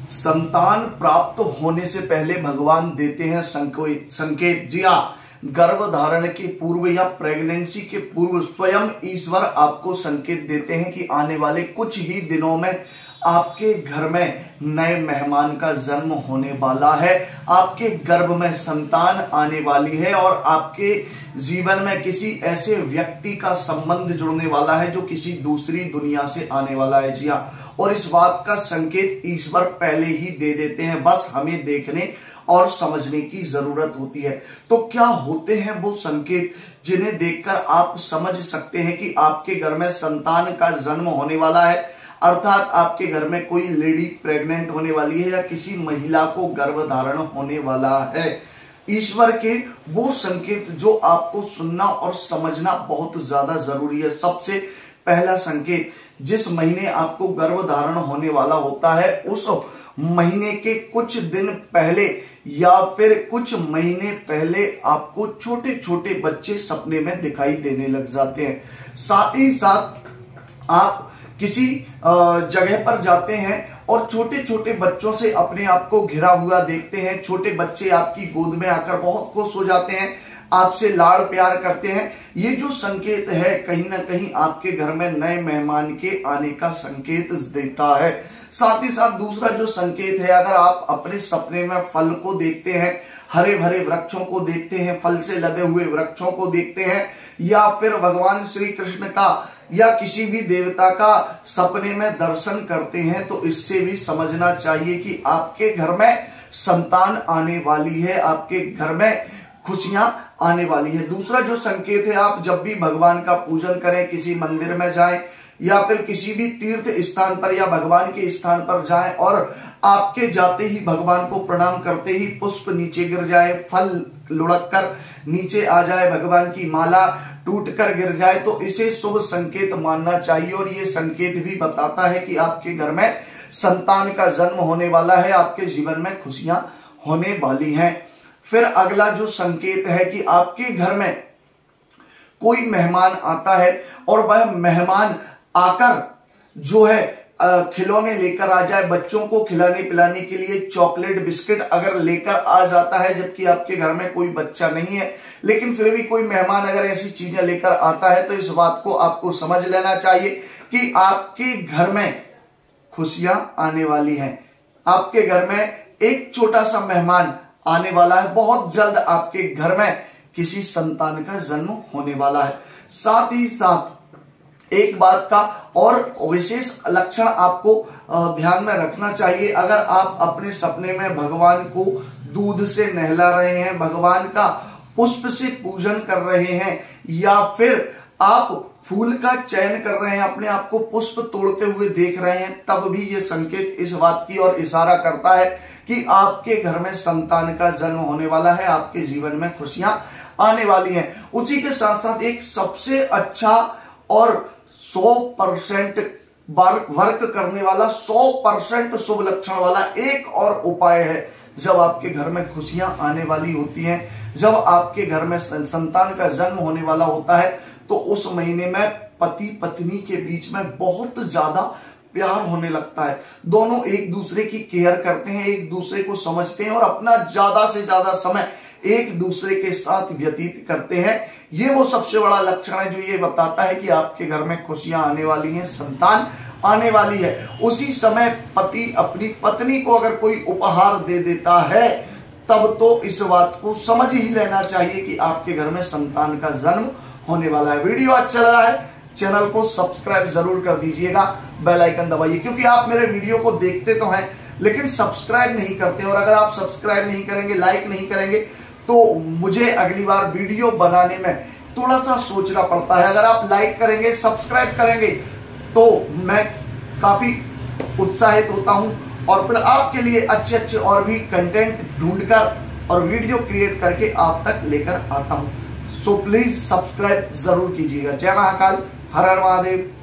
संतान प्राप्त होने से पहले भगवान देते हैं संकेत। जी हाँ, गर्भ धारण के पूर्व या प्रेगनेंसी के पूर्व स्वयं ईश्वर आपको संकेत देते हैं कि आने वाले कुछ ही दिनों में आपके घर में नए मेहमान का जन्म होने वाला है, आपके गर्भ में संतान आने वाली है और आपके जीवन में किसी ऐसे व्यक्ति का संबंध जुड़ने वाला है जो किसी दूसरी दुनिया से आने वाला है। जी हाँ, और इस बात का संकेत ईश्वर पहले ही दे देते हैं, बस हमें देखने और समझने की जरूरत होती है। तो क्या होते हैं वो संकेत जिन्हें देखकर आप समझ सकते हैं कि आपके घर में संतान का जन्म होने वाला है, अर्थात आपके घर में कोई लेडी प्रेग्नेंट होने वाली है या किसी महिला को गर्भधारण होने वाला है। ईश्वर के वो संकेत जो आपको सुनना और समझना बहुत ज्यादा जरूरी है। सबसे पहला संकेत, जिस महीने आपको गर्भधारण होने वाला होता है उस महीने के कुछ दिन पहले या फिर कुछ महीने पहले आपको छोटे छोटे बच्चे सपने में दिखाई देने लग जाते हैं। साथ ही साथ आप किसी जगह पर जाते हैं और छोटे छोटे बच्चों से अपने आप को घिरा हुआ देखते हैं। छोटे बच्चे आपकी गोद में आकर बहुत खुश हो जाते हैं, आपसे लाड़ प्यार करते हैं। ये जो संकेत है कहीं ना कहीं आपके घर में नए मेहमान के आने का संकेत देता है। साथ ही साथ दूसरा जो संकेत है, अगर आप अपने सपने में फल को देखते हैं, हरे भरे वृक्षों को देखते हैं, फल से लदे हुए वृक्षों को देखते हैं, या फिर भगवान श्री कृष्ण का या किसी भी देवता का सपने में दर्शन करते हैं, तो इससे भी समझना चाहिए कि आपके घर में संतान आने वाली है, आपके घर में खुशियां आने वाली है। दूसरा जो संकेत है, आप जब भी भगवान का पूजन करें, किसी मंदिर में जाएं या फिर किसी भी तीर्थ स्थान पर या भगवान के स्थान पर जाएं और आपके जाते ही भगवान को प्रणाम करते ही पुष्प नीचे गिर जाए, फल लुढ़क कर नीचे आ जाए, भगवान की माला टूट कर गिर जाए, तो इसे शुभ संकेत मानना चाहिए। और ये संकेत भी बताता है कि आपके घर में संतान का जन्म होने वाला है, आपके जीवन में खुशियां होने वाली हैं। फिर अगला जो संकेत है कि आपके घर में कोई मेहमान आता है और वह मेहमान आकर जो है खिलौने लेकर आ जाए, बच्चों को खिलाने पिलाने के लिए चॉकलेट बिस्किट अगर लेकर आ जाता है, जबकि आपके घर में कोई बच्चा नहीं है, लेकिन फिर भी कोई मेहमान अगर ऐसी चीजें लेकर आता है, तो इस बात को आपको समझ लेना चाहिए कि आपके घर में खुशियां आने वाली हैं। आपके घर में एक छोटा सा मेहमान आने वाला है, बहुत जल्द आपके घर में किसी संतान का जन्म होने वाला है। साथ ही साथ एक बात का और विशेष लक्षण आपको ध्यान में रखना चाहिए, अगर आप अपने सपने में भगवान को दूध से नहला रहे हैं, भगवान का पुष्प से पूजन कर रहे हैं, या फिर आप फूल का चयन कर रहे हैं, अपने आप को पुष्प तोड़ते हुए देख रहे हैं, तब भी ये संकेत इस बात की ओर इशारा करता है कि आपके घर में संतान का जन्म होने वाला है, आपके जीवन में खुशियां आने वाली हैं। उसी के साथ साथ एक सबसे अच्छा और 100% वर्क करने वाला, 100% शुभ लक्षण वाला एक और उपाय है। जब आपके घर में खुशियां आने वाली होती हैं, जब आपके घर में संतान का जन्म होने वाला होता है, तो उस महीने में पति पत्नी के बीच में बहुत ज्यादा प्यार होने लगता है। दोनों एक दूसरे की केयर करते हैं, एक दूसरे को समझते हैं और अपना ज्यादा से ज्यादा समय एक दूसरे के साथ व्यतीत करते हैं। ये वो सबसे बड़ा लक्षण है जो ये बताता है कि आपके घर में खुशियां आने वाली हैं, संतान आने वाली है। उसी समय पति अपनी पत्नी को अगर कोई उपहार दे देता है, तब तो इस बात को समझ ही लेना चाहिए कि आपके घर में संतान का जन्म होने वाला है। वीडियो अच्छा लगा है, चैनल को सब्सक्राइब जरूर कर दीजिएगा, बेल आइकन दबाइए, क्योंकि आप मेरे वीडियो को देखते तो हैं लेकिन सब्सक्राइब नहीं करते, और अगर आप सब्सक्राइब नहीं करेंगे, लाइक नहीं करेंगे, तो मुझे अगली बार वीडियो बनाने में थोड़ा सा सोचना पड़ता है। अगर आप लाइक करेंगे, सब्सक्राइब करेंगे, तो मैं काफी उत्साहित होता हूं और फिर आपके लिए अच्छे अच्छे और भी कंटेंट ढूंढकर और वीडियो क्रिएट करके आप तक लेकर आता हूं। सो प्लीज सब्सक्राइब जरूर कीजिएगा। जय महाकाल, हर हर महादेव।